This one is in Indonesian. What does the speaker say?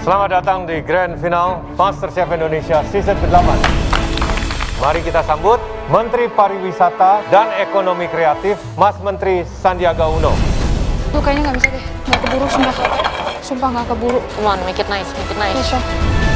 Selamat datang di Grand Final MasterChef Indonesia Season ke-8. Mari kita sambut Menteri Pariwisata dan Ekonomi Kreatif, Mas Menteri Sandiaga Uno. Tuh kayaknya nggak bisa deh, nggak keburu sumpah. Sumpah nggak keburu. Come on, make it nice, make it nice. Yes, chef.